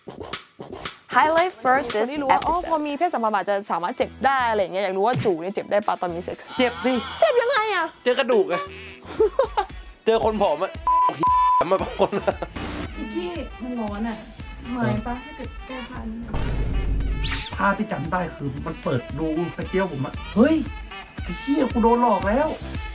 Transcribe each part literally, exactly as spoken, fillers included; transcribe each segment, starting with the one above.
highlight for this ที่รู้ว่าอ๋อพอมีเพศสัมพันธ์อาจจะสามารถเจ็บได้อะไรอย่างเงี้ยอยากรู้ว่าจู่เนี่ยเจ็บได้ปะตอนมีเซ็กซ์เจ็บดิเจ็บยังไงอะเจอกระดูกไงเจอคนผอมอะมาบางคนพี่มันร้อนอะหมายปะถ้าเกิดแก้ผ้านี่ผ้าที่จำได้คือมันเปิดดูกระเจียวผมอะเฮ้ยไอ้เหี้ยกูโดนหลอกแล้ว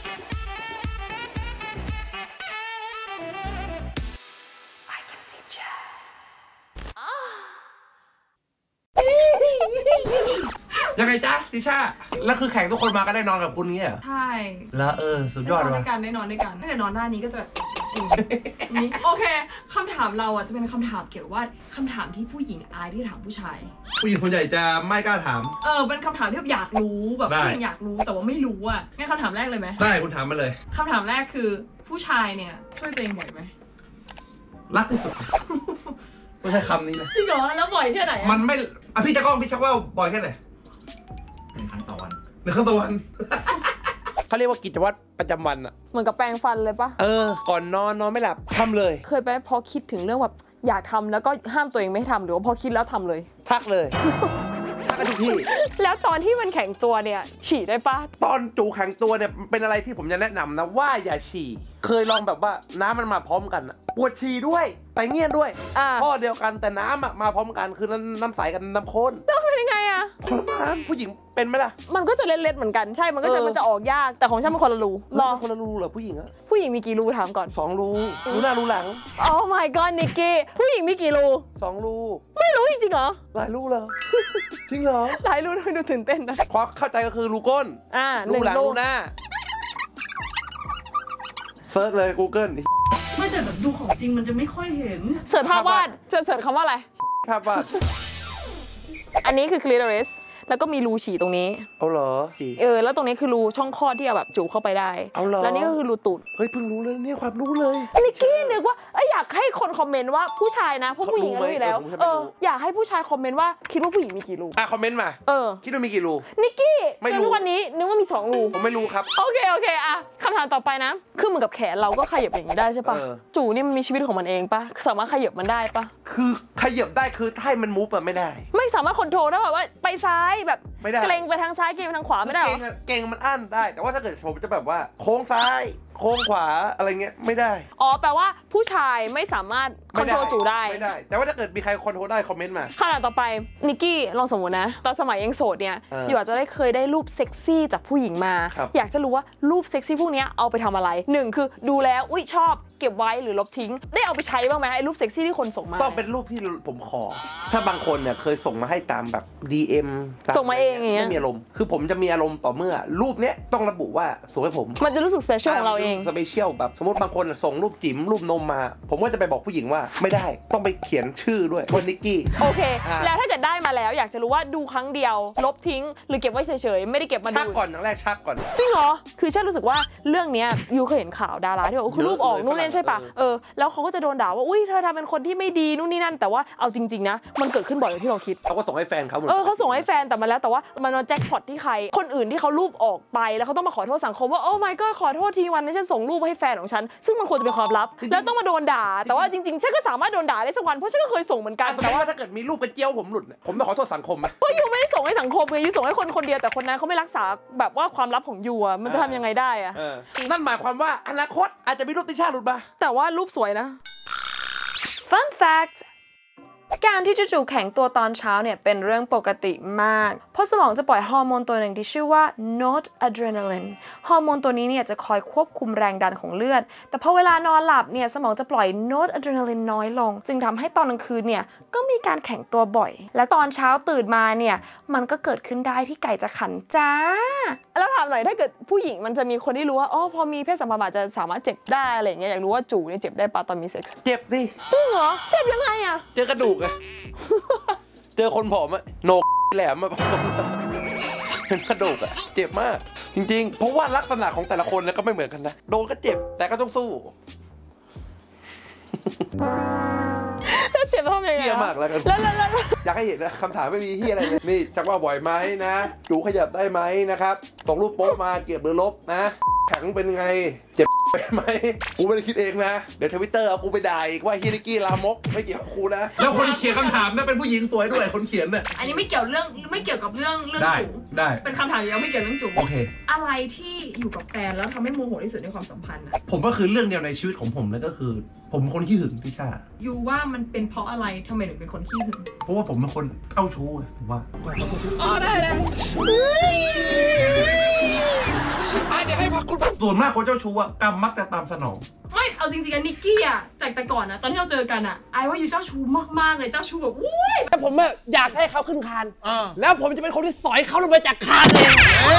ยังไงจ๊ะติช่าแล้วคือแข่งทุกคนมาก็ได้นอนกับคุณเงี้ยใช่แล้วเออสุดยอดเลยนอนด้วยกันได้นอนด้วยกันถ้าเกิดนอนหน้านี้ก็จะแบบนี้โอเคคำถามเราอ่ะจะเป็นคำถามเกี่ยวว่าคำถามที่ผู้หญิงอายที่ถามผู้ชายผู้หญิงส่วนใหญ่จะไม่กล้าถามเออเป็นคำถามที่อยากรู้แบบผู้หญิงอยากรู้แต่ว่าไม่รู้อ่ะงั้นคำถามแรกเลยไหมได้คุณถามมาเลยคำถามแรกคือผู้ชายเนี่ยช่วยตัวเองบ่อยไหมรักที่สุดไม่ใช่คำนี้นะจริงเหรอแล้วบ่อยแค่ไหนมันไม่อ่ะพี่จะกล้องพี่ชักว่าบ่อยแค่ไหนหนึ่งครั้งต่อวันหนึ่งครั้งต่อวันเขาเรียกว่ากิจวัตรประจำวันอะเหมือนกับแปรงฟันเลยปะเออก่อนนอนนอนไม่หลับทำเลยเคยไปพอคิดถึงเรื่องแบบอยากทำแล้วก็ห้ามตัวเองไม่ทำหรือว่าพอคิดแล้วทำเลยพักเลยพักกันทุกที่แล้วตอนที่มันแข็งตัวเนี่ยฉี่ได้ปะตอนจูแข็งตัวเนี่ยเป็นอะไรที่ผมจะแนะนำนะว่าอย่าฉี่เคยลองแบบว่าน้ำมันมาพร้อมกันปวดฉี่ด้วยไปเงี้ยด้วยพ่อเดียวกันแต่น้ำมาพร้อมกันคือน้ำใสกันน้ำข้นต้องเป็นยังไงอะทรมานผู้หญิงเป็นไหมล่ะมันก็จะเล็ดๆเหมือนกันใช่มันก็จะมันจะออกยากแต่ของฉันเป็นคนละรูรอคนละรูเหรอผู้หญิงอะผู้หญิงมีกี่รูถามก่อนสองรูรูหน้ารูหลังโอ้ my god นิกกี้ผู้หญิงมีกี่รูสองรูไม่รู้จริงๆเหรอหลายรูเหรอจริงเหรอหลายรูดูตื่นเต้นนะความเข้าใจก็คือรูก้นอ่ารูหลังรูหน้าเซิร์ชเลย Google ไม่แต่แบบดูของจริงมันจะไม่ค่อยเห็นเสิร์ชภาพวาดเสิร์ชคำว่าอะไรภาพวาดอันนี้คือ clitoris แล้วก็มีรูฉี่ตรงนี้เอาเหรอเออแล้วตรงนี้คือรูช่องคลอดที่เอาแบบจูเข้าไปได้เอาเหรอแล้วนี่ก็คือรูตูดเฮ้ยเพิ่งรู้เลยเนี่ยความรู้เลยนิกกี้นึกว่าเอ้ยอยากให้คนคอมเมนต์ว่าผู้ชายนะเพราะผู้หญิงรู้อยู่แล้วเอออยากให้ผู้ชายคอมเมนต์ว่าคิดว่าผู้หญิงมีกี่รูอ่ะคอมเมนต์มาเออคิดว่ามีกี่รูนิกกี้ไม่รู้วันนี้นึกว่ามีสองรูผมไม่รู้ครับโอเคโอเคอ่ะคำถามต่อไปนะคือเหมือนกับแขนเราก็ขยับอย่างนี้ได้ใช่ปะจู่นี่มันมีชีวิตของมันเองปะสามารถขยับมันได้ปะคือขยับได้คือให้มันมูฟอะไม่ได้ไม่สามารถคอนโทรลได้แบบว่าไปซ้ายแบบเกรงไปทางซ้ายเกรงไปทางขวาไม่ได้หรอเกรงมันอั้นได้แต่ว่าถ้าเกิดผมจะแบบว่าโค้งซ้ายโค้งขวาอะไรเงี้ยไม่ได้อ๋อแปลว่าผู้ชายไม่สามารถคอนโทรลจู่ได้ไม่ได้แต่ว่าถ้าเกิดมีใครคอนโทรลได้คอมเมนต์มาขนาดต่อไปนิกกี้ลองสมมตินะตอนสมัยยังโสดเนี่ยอยู่อาจจะได้เคยได้รูปเซ็กซี่จากผู้หญิงมาอยากจะรู้ว่ารูปเซ็กซี่พวกนี้เอาไปทำอะไรหนึ่งคือดูแล้วอุ้ยชอบเก็บไว้หรือลบทิ้งได้เอาไปใช้บ้างไหมไอ้รูปเซ็กซี่ที่คนส่งมาต้องเป็นรูปที่ผมขอถ้าบางคนเนี่ยเคยส่งมาให้ตามแบบ ดี เอ็มส่งมาเองอย่างเงี้ยไม่มีอารมณ์คือผมจะมีอารมณ์ต่อเมื่อรูปเนี้ยต้องระบุว่าส่งให้ผมมันจะรู้สึกสเปเชียลของเราเองสเปเชียลแบบสมมติบางคนส่งรูปจิ๋มรูปนมมาผมก็จะไปบอกผู้หญิงว่าไม่ได้ต้องไปเขียนชื่อด้วยว่านิกกี้โอเคแล้วถ้าเกิดได้มาแล้วอยากจะรู้ว่าดูครั้งเดียวลบทิ้งหรือเก็บไว้เฉยๆไม่ได้เก็บมาดูชักก่อนครั้งแรกชักก่อนจริงเหรอคือฉันรู้สึกว่าเรื่องนี้ยูเคยเห็นข่าวดาราที่บอกคือรูปออกนู่นนี่ใช่ปะเออแล้วเขาก็จะโดนด่าว่าอุ้ยเธอทำเป็นคนที่ไม่ดีนู่นนี่นั่นแต่ว่าเอาจริงๆนะมันเกิดขึ้นบ่อยกว่าที่เราคิดเขาก็ส่งให้แฟนเขาเออเขาส่งให้แฟนแต่มาแล้วแต่ว่ามันมาแจ็คพอตที่ใครคนอื่นที่เขารูปออกไปแล้วเขาต้องมาขอโทษสังคมว่าโอ้ my god ขอโทษทีวันนี้ฉันส่งรูปให้แฟนของฉันซึ่งมันควรจะเป็นความลับแล้วต้องมาโดนด่าแต่ว่าจริงๆฉันก็สามารถโดนด่าได้สักวันเพราะฉันก็เคยส่งเหมือนกันแต่ว่าถ้าเกิดมีรูปเป็นเจียวผมหลุดผมต้องขอโทษสังคมไหมเพราะยูไม่ได้ส่งให้สังคมไงยูส่งให้คนคนเดียวแต่คนนั้นเขาไม่รักษาแบบว่าความลับของยูอ่ะมันจะทำยังไงได้อ่ะนั่นหมายความว่าอนาคตอาจจะมีรูปติช่าหลุดมาแต่ว่ารูปสวยนะ Fun fact การที่จู่ๆแข็งตัวตอนเช้าเนี่ยเป็นเรื่องปกติมากเพราะสมองจะปล่อยฮอร์โมนตัวหนึ่งที่ชื่อว่า noradrenaline ฮอร์โมนตัวนี้เนี่ยจะคอยควบคุมแรงดันของเลือดแต่พอเวลานอนหลับเนี่ยสมองจะปล่อย noradrenaline น้อยลงจึงทำให้ตอนกลางคืนเนี่ยก็มีการแข็งตัวบ่อยและตอนเช้าตื่นมาเนี่ยมันก็เกิดขึ้นได้ที่ไก่จะขันจ้าแล้วถามหน่อยถ้าเกิดผู้หญิงมันจะมีคนที่รู้ว่าอ๋อพอมีเพศสัมพันธ์อาจจะสามารถเจ็บได้อะไรอย่างเงี้ยอยากรู้ว่าจู่เนี่ยเจ็บได้ปะตอนมีเซ็กซ์เจ็บดิจริงเหรอเจ็บยังไงอะเจอกระดูกอะเจอคนผอมอะโหนกแหลมอะเป็นกระดูกอะเจ็บมากจริงๆเพราะว่าลักษณะของแต่ละคนเนี่ยก็ไม่เหมือนกันนะโดนก็เจ็บแต่ก็ต้องสู้แต่เจ็บทำยังไงเฮี้ยมากแล้วกันแล้วแล้วแล้วอยากให้เห็นนะคำถามไม่มีเฮี้ยอะไรเลยนี่ชักว่าบ่อยไหมนะจูขยับได้ไหมนะครับส่งรูปโป๊มาเก็บหรือลบนะแข็งเป็นไงเจ็บไหมกูไม่ได้คิดเองนะเดี๋ยวทวิตเตอร์เอากูไปด่าอีกว่าเฮียนิกกี้ลามกไม่เกี่ยวกับกูนะแล้วคนเขียนคำถามน่ะเป็นผู้หญิงสวยด้วยคนเขียนเนี่ยอันนี้ไม่เกี่ยวเรื่องไม่เกี่ยวกับเรื่องเรื่องจุ๋มได้เป็นคำถามเดียวไม่เกี่ยวเรื่องจุ๋มโอเคอะไรที่อยู่กับแฟนแล้วทำให้โมโหที่สุดในความสัมพันธ์นะผมก็คือเรื่องเดียวในชีวิตของผมเลยก็คือ ผมเป็นคนขี้หึงพี่ชายูว่ามันเป็นเพราะอะไรทำไมถึงเป็นคนขี้หึงเพราะว่าผมเป็นคนเจ้าชู้ผมว่าอ๋อได้ได้เดี๋ยวให้พักคุณส่วนมากคนเจ้าชู้อะกรรมมักจะตามสนองไม่เอาจริงๆอะนิกกี้อะจากแต่ก่อนนะตอนที่เราเจอกันอะไอ้ว่ายูเจ้าชู้มากๆเลยเจ้าชู้แบบอุ้ยแต่ผมอยากให้เขาขึ้นคานแล้วผมจะเป็นคนที่สอยเขาลงไปจากคานเอง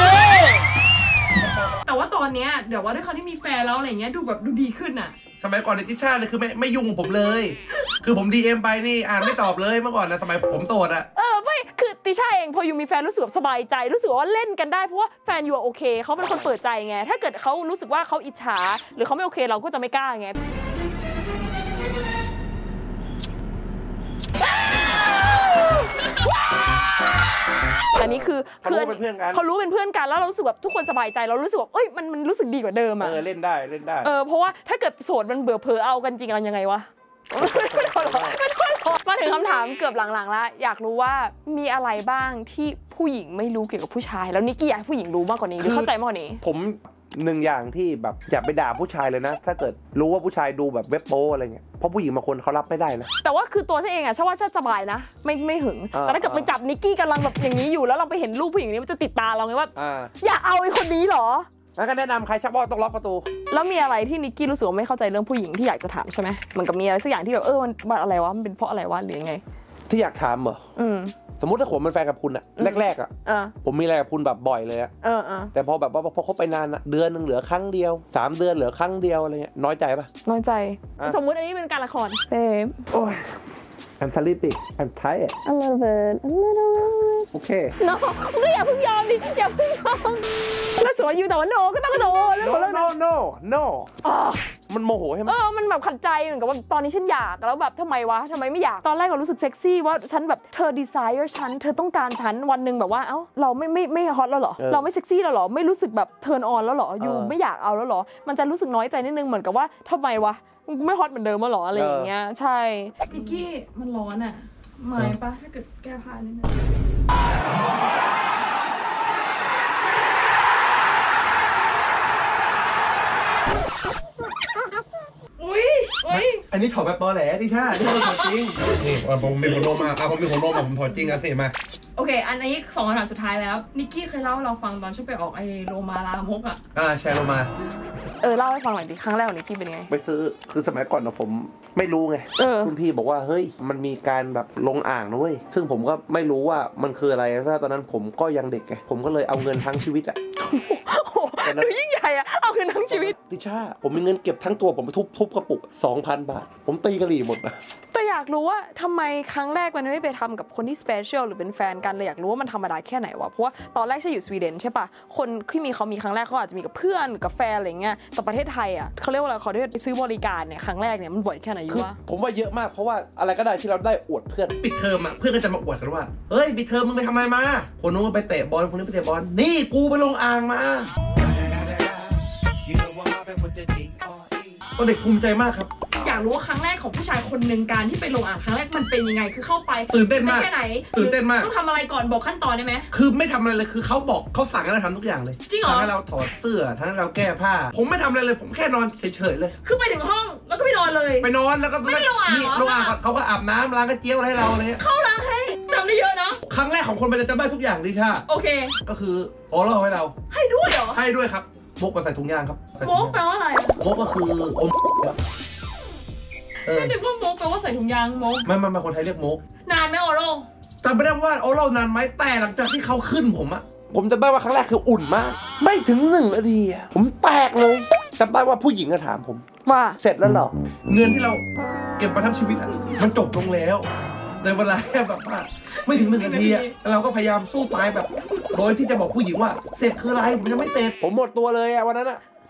แต่ว่าตอนเนี้ยเดี๋ยวว่าด้วยเขาที่มีแฟนแล้วอะไรเงี้ยดูแบบดูดีขึ้นอะสมัยก่อนในติช่าเนี่ยคือไม่ไม่ยุ่งกับผมเลย คือผมดีเอ็มไปนี่อ่านไม่ตอบเลยเมื่อก่อนนะสมัยผมโสดอะเออไม่คือติช่าเองพอยูมีแฟนรู้สึกแบบสบายใจรู้สึกว่าเล่นกันได้เพราะว่าแฟนยูโอเคเขาเป็นคนเปิดใจไงถ้าเกิดเขารู้สึกว่าเขาอิจฉาหรือเขาไม่โอเคเราก็จะไม่กล้าไงอันนี้คือเขารู้เป็นเพื่อนกันเขารู้เป็นเพื่อนกันแล้วเรารู้สึกแบบทุกคนสบายใจเรารู้สึกว่าเอ้ยมันมันรู้สึกดีกว่าเดิมอะเออเล่นได้เล่นได้เออเพราะว่าถ้าเกิดโสดมันเบื่อเผลอเอากันจริงกันยังไงวะมาถึงคำถามเกือบหลังๆแล้วอยากรู้ว่ามีอะไรบ้างที่ผู้หญิงไม่รู้เกี่ยวกับผู้ชายแล้วนิกกี้อยากให้ผู้หญิงรู้มากกว่านี้หรือเข้าใจมากกว่านี้ผมหนึ่งอย่างที่แบบอย่าไปด่าผู้ชายเลยนะถ้าเกิดรู้ว่าผู้ชายดูแบบเว็บโป้อะไรเงี้ยเพราะผู้หญิงบางคนเขารับไม่ได้นะแต่ว่าคือตัวฉันเองอะฉันว่าฉันสบายนะไม่ไม่หึงแต่ถ้าเกิดไปจับนิกกี้กำลังแบบอย่างนี้อยู่แล้วเราไปเห็นรูปผู้หญิงนี้มันจะติดตาเราไงว่าอย่าเอาไอ้คนนี้หรอแล้วก็แนะนำใครชักว่าต้องล็อกประตูแล้วมีอะไรที่นิกกี้รู้สึกว่าไม่เข้าใจเรื่องผู้หญิงที่อยากจะถามใช่ไหมเหมือนกับมีอะไรสักอย่างที่แบบเออมันอะไรวะมันเป็นเพราะอะไรวะหรือยังไงที่อยากถามเหรออืมสมมติถ้าผมเป็นแฟนกับคุณอะแรกๆอะผมมีอะไรกับคุณแบบบ่อยเลยอะแต่พอแบบว่าพอเขาไปนานอะเดือนหนึ่งเหลือครั้งเดียวสามเดือนเหลือครั้งเดียวอะไรเงี้ยน้อยใจปะน้อยใจสมมุติอันนี้เป็นการละครเต็มโอ้ย I'm sleepy I'm tired a little bit a little bit โอเค no ก็อย่าเพิ่งยอมดิอย่าเพิ่งยอมแล้วสวยอยู่แต่ว่า no ก็ต้อง no no no no มันโมโหใช่ไหมเออมันแบบขัดใจเหมือนกับว่าตอนนี้ฉันอยากแล้วแบบทำไมวะทำไมไม่อยากตอนแรกเรารู้สึกเซ็กซี่ว่าฉันแบบเธอ desire ฉันเธอต้องการฉันวันหนึ่งแบบว่าเอ้าเราไม่ไม่ไม่ฮอตแล้วหรอเราไม่เซ็กซี่แล้วหรอไม่รู้สึกแบบ turn on แล้วหรออยู่ไม่อยากเอาแล้วหรอมันจะรู้สึกน้อยใจนิดนึงเหมือนกับว่าทำไมวะไม่ฮอตเหมือนเดิมมาหรออะไรอย่างเงี้ยใช่นิกกี้มันร้อนอ่ะไม่ปะถ้าเกิดแก้ผ้านิดนึงอุ้ยอุ้ยอันนี้ถอดแบบตอแหลดิช่าที่เขาถอดจริงนี่ผมมีหัวนมมาอ่ะผมมีหัวนมมาผมถอดจริงอ่ะสิมาโอเคอันนี้สองคำถามสุดท้ายแล้วนิกกี้เคยเล่าให้เราฟังตอนฉันไปออกไอโรมาลามกอ่ะอ่าแชร์โรมาเออเล่าให้ฟังหน่อยดิครั้งแรกของนิกกี้เป็นไงไปซื้อคือสมัยก่อนนะผมไม่รู้ไงคุณพี่บอกว่าเฮ้ยมันมีการแบบลงอ่างนะเว้ยซึ่งผมก็ไม่รู้ว่ามันคืออะไรถ้าตอนนั้นผมก็ยังเด็กไงผมก็เลยเอาเงินทั้งชีวิตอ่ะดูยิ่งใหญ่อะเอาเงินทั้งชีวิตติช่าผมมีเงินเก็บทั้งตัวผมไปทุบทุบกระปุก สองพัน บาทผมตีกะหรี่หมดนะแต่อยากรู้ว่าทำไมครั้งแรกมันไม่ไปทำกับคนที่สเปเชียลหรือเป็นแฟนกันเลยอยากรู้ว่ามันธรรมดาแค่ไหนวะเพราะว่าตอนแรกฉันอยู่สวีเดนใช่ปะคนที่มีเขามีครั้งแรกเขาอาจจะมีกับเพื่อนกับแฟนอะไรเงี้ยแต่ประเทศไทยอะเขาเรียกว่าอะไรเขาได้ซื้อบริการเนี่ยครั้งแรกเนี่ยมันบ่อยแค่ไหนอยู่วะผมว่าเยอะมากเพราะว่าอะไรก็ได้ที่เราได้อวดเพื่อนปิดเทอมอะเพื่อนก็จะมาอวดกันว่าเฮ้ยปิดเทอมมึงไปทำอะไรมาคนนู้นไปเตะบอลคนนี้ไปเตะบอลนี่กูไปลงอ่างมาตอนเด็กภูมิใจมากครับอยากรู้ว่าครั้งแรกของผู้ชายคนหนึ่งการที่ไปลงอ่างครั้งแรกมันเป็นยังไงคือเข้าไปตื่นเต้นมากแค่ไหนตื่นเต้นมากต้องทำอะไรก่อนบอกขั้นตอนได้ไหมคือไม่ทำอะไรเลยคือเขาบอกเขาสั่งให้เราทำทุกอย่างเลยจริงเหรอสั่งให้เราถอดเสื้อทั้งให้เราแก้ผ้าผมไม่ทำอะไรเลยผมแค่นอนเฉยๆเลยคือไปถึงห้องแล้วก็ไปนอนเลยไปนอนแล้วก็ไม่ได้ลงอ่างนี่ลงอ่างเขาก็อาบน้ำล้างกระเจี๊ยวให้เราเลยเข้าล้างให้จำได้เยอะเนาะครั้งแรกของคนมันจะจำได้ทุกอย่างดิช่าโอเคก็คือโอเล่าให้เราให้ด้วยเหรอให้ด้วยครับมกไปใส่ถุงยางครับมกแปลว่าอะไรมกก็คืออมฉันนึกว่ามกแปลว่าใส่ถุงยางมกไม่ไม่ไม่คนไทยเรียกมกนานไหมโอโร่จำไม่ได้ว่าโอโร่นานไหมแต่หลังจากที่เขาขึ้นผมอะผมจำได้ว่าครั้งแรกคืออุ่นมากไม่ถึงหนึ่งนาทีผมแตกเลยจำได้ว่าผู้หญิงก็ถามผมว่าเสร็จแล้วเหรอเงินที่เราเก็บมาทั้งชีวิตอะมันจบลงแล้วในเวลาแค่แบบว่าไม่ถึงหนึ่งนาทีอะเราก็พยายามสู้ตายแบบโดยที่จะบอกผู้หญิงว่าเสร็จคืออะไรผมยังไม่เสร็จผมหมดตัวเลยอะวันนั้นอะ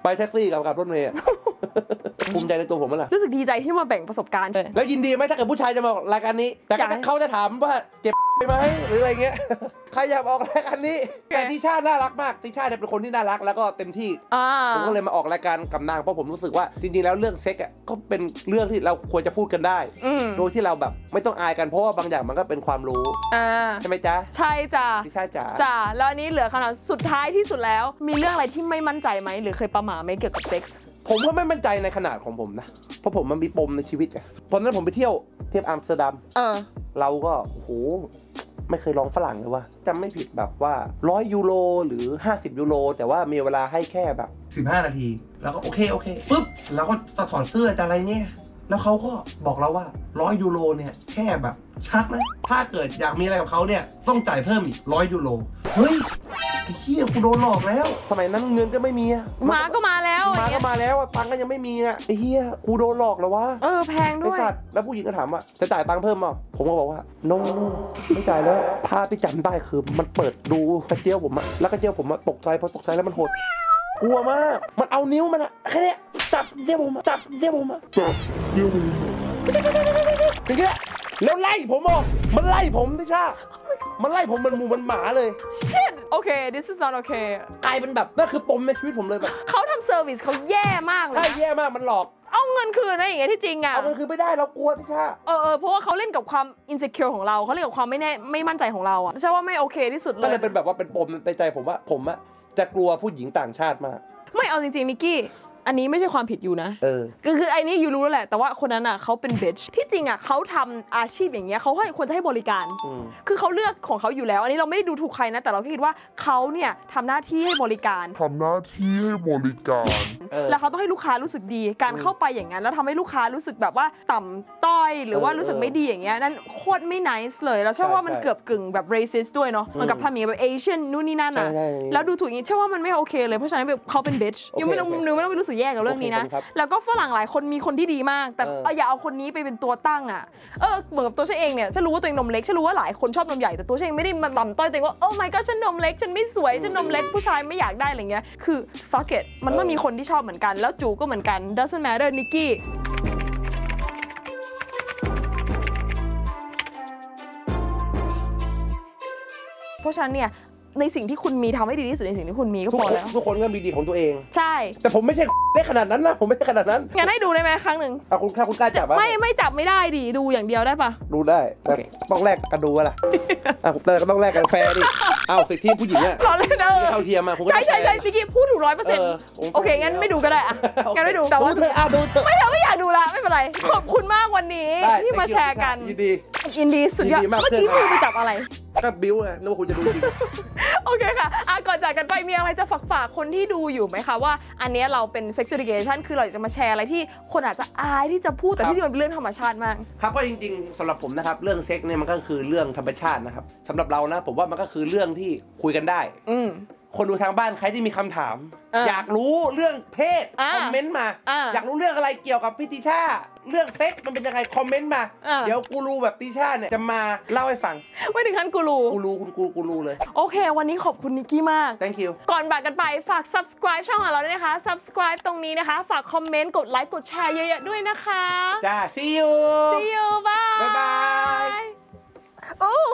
ไปแท็กซี่กับกับรถเมย์ภูมิใจในตัวผมมั้ยล่ะรู้สึกดีใจที่มาแบ่งประสบการณ์เลยแล้วยินดีไหมถ้าเกิดผู้ชายจะมาออกรายการนี้แต่เขาจะถามว่าเจ็บไหมหรืออะไรเงี้ยใครอยากออกรายการนี้แต่ติช่าน่ารักมากติช่าเนี่ยเป็นคนที่น่ารักแล้วก็เต็มที่ผมก็เลยมาออกรายการกับนางเพราะผมรู้สึกว่าจริงๆแล้วเรื่องเซ็กอ่ะก็เป็นเรื่องที่เราควรจะพูดกันได้โดยที่เราแบบไม่ต้องอายกันเพราะว่าบางอย่างมันก็เป็นความรู้ใช่ไหมจ๊ะใช่จ้ะติช่าจ๋าจ้ะแล้วอันนี้เหลือคำถามสุดท้ายที่สุดแล้วมีเรื่องอะไรที่ไม่มั่นใจไหมหรือเคยประหม่าไหมเกี่ยวกับเซ็กส์ผมก็ไม่มั่นใจในขนาดของผมนะเพราะผมมันมีปมในชีวิตไงตอนนั้นผมไปเที่ยวเที่ยวอัมสเตอร์ดัมเออเราก็โอ้โหไม่เคยลองฝรั่งเลยว่าจำไม่ผิดแบบว่าร้อยยูโรหรือห้าสิบยูโรแต่ว่ามีเวลาให้แค่แบบสิบห้านาทีแล้วก็โอเคโอเคปุ๊บแล้วก็จะถอดเสื้อจะอะไรเนี่ยแล้วเขาก็บอกเราว่าร้อยยูโรเนี่ยแค่แบบชักนะถ้าเกิดอยากมีอะไรกับเขาเนี่ยต้องจ่ายเพิ่มอีกร้อยยูโรเฮ้ยไอ้เหี้ยกูโดนหลอกแล้วสมัยนั้นเงินก็ไม่มีมาก็มาแล้วมาก็มาแล้วตังค์ก็ยังไม่มีอ่ะไอ้เหี้ยกูโดนหลอกแล้ววะเออแพงด้วยไอ้สัตว์แล้วผู้หญิงก็ถามว่าจะจ่ายตังค์เพิ่มมั้ยผมก็บอกว่า no ไม่จ่ายแล้วภาพที่จำได้คือมันเปิดดูกระเจียวผมอะแล้วกระเจียวผมอะตกใจพอตกใจแล้วมันหดกลัวมากมันเอานิ้วมันอะแค่นี้จับเจียวผมจับเจียวผมจับเจียวผมอย่างเงี้ยแล้วไล่ผมอ่ะมันไล่ผมดิช่ามันไล่ผมมันหมูมันหมาเลย shit โอเค this is not okay กลายเป็นแบบนั่นคือปมในชีวิตผมเลยแบบเขาทำเซอร์วิสเขาแย่มากเลยใช่แย่มากมันหลอกเอาเงินคืนนะอย่างเงี้ยที่จริงอะเอาเงินคืนไม่ได้เรากลัวดิช่าเออเออเพราะว่าเขาเล่นกับความ insecure ของเราเขาเล่นกับความไม่แน่ไม่มั่นใจของเราอะใช่ว่าไม่โอเคที่สุดเลยก็เลยเป็นแบบว่าเป็นปมในใจผมว่าผมอะจะกลัวผู้หญิงต่างชาติมากไม่เอาจริงๆนิกกี้อันนี้ไม่ใช่ความผิดอยู่นะเออคือคือไอ้นี่อยู่รู้แล้วแหละแต่ว่าคนนั้นอ่ะเขาเป็นเบชที่จริงอ่ะเขาทำอาชีพอย่างเงี้ยเขาให้ควรจะให้บริการคือเขาเลือกของเขาอยู่แล้วอันนี้เราไม่ได้ดูถูกใครนะแต่เราคิดว่าเขาเนี่ยทำหน้าที่ให้บริการทำหน้าที่ให้บริการแล้วเขาต้องให้ลูกค้ารู้สึกดีการเข้าไปอย่างนั้นแล้วทำให้ลูกค้ารู้สึกแบบว่าต่ำต้อยหรือว่ารู้สึกไม่ดีอย่างเงี้ยนั่นโคตรไม่ nice เลยแล้วเชื่อว่ามันเกือบกึ่งแบบ racist ด้วยเนาะเหมือนกับทำอย่างแบบ Asian นู่นนี่นั่นอ่ะแล้วดูถูกอย่างนี้เชื่อว่ามันไม่โอเคเลยเพราะฉะนั้นเขาเป็น bitch ยังไม่ต้องนึกไม่ต้องไปรู้สึกแย่กับเรื่องนี้นะแล้วก็ฝรั่งหลายคนมีคนที่ดีมากแต่อย่าเอาคนนี้ไปเป็นตัวตั้งอ่ะเออเหมือนกับตัวฉันเองเนี่ยฉันรู้ว่าตัวเองนมเล็กฉันรู้ว่าหลายคนชอบนมใหญ่แต่ตัวฉันเองไม่ได้มาต่ำต้อยตัวเองว่าโอ้ my god ฉันนมเล็กฉันไม่สวยฉันนมเล็กผู้ชายไม่อยากได้อะไรเงี้ยคือ fuck it มันก็มีคนที่ชอบเหมือนกันแล้วจูก็เหมือนกัน doesn't matter นิกกี้เพราะฉะนั้นเนี่ยในสิ่งที่คุณมีทำให้ดีที่สุดในสิ่งที่คุณมีก็พอแล้วทุกคนก็มีดีของตัวเองใช่แต่ผมไม่ใช่ได้ขนาดนั้นนะผมไม่ใช่ขนาดนั้นงั้นให้ดูได้ไหมครั้งหนึ่งเอาคุณค่าคุณกล้าจับไม่ไม่จับไม่ได้ดิดูอย่างเดียวได้ปะดูได้แต่ต้องแลกกันดูอะไรอ่ะแต่ก็ต้องแลกกันแฟร์ดิเอาสิที่ผู้หญิงอ่ะรอเล่นเออเท่าเทียมมาใช่ใช่ใช่พี่กิ๊ฟพูดถูกร้อยเปอร์เซ็นต์โอเคงั้นไม่ดูก็ได้อ่ะงั้นไม่ดูแต่ว่าเธออ่ะดูเธอไม่เธอไม่อยากดูละไม่เป็นไรขอบคุณมากวันนี้ที่มาแชร์กันยินดียินดีสุดยอดเมื่อกี้มือไปจับอะไรก็บิ้วไงนึกว่าคุณจะดูจริงโอเคค่ะอ่ะก่อนจากกันไปมีอะไรจะฝากฝากคนที่ดูอยู่ไหมคะว่าอันนี้เราเป็น sex education คือเราจะมาแชร์อะไรที่คนอาจจะอายที่จะพูดแต่ที่จริงมันเป็นเรื่องธรรมชาติมากครับก็จริงๆสำหรับผมนะครับเรื่องเซ็กเนี่ยมันก็คือเรื่องธรรมชาตินะครับสำหรับเรานะผมว่ามันก็คือเรื่องที่คุยกันได้คนดูทางบ้านใครที่มีคำถามอยากรู้เรื่องเพศคอมเมนต์มาอยากรู้เรื่องอะไรเกี่ยวกับพี่ติช่าเรื่องเซ็กมันเป็นยังไงคอมเมนต์มาเดี๋ยวกูรูแบบติช่าเนี่ยจะมาเล่าให้ฟังไม่ถึงขั้นกูรูกูรูคุณกูกูรูเลยโอเควันนี้ขอบคุณนิกกี้มาก thank you ก่อนบ่ายกันไปฝาก subscribe ช่องของเราด้วยนะคะ subscribe ตรงนี้นะคะฝากคอมเมนต์กดไลค์กดแชร์เยอะๆด้วยนะคะจ้า see you see you bye bye bye oh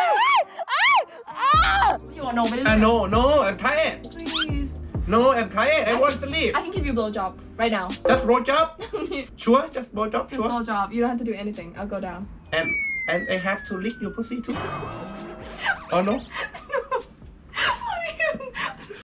you want no uh, no no I'm tired please no I'm tired I want to sleep I can give you a blowjob right now just blowjob sure just blowjob sure just blowjob you don't have to do anything I'll go down and and I have to lick your pussy too oh no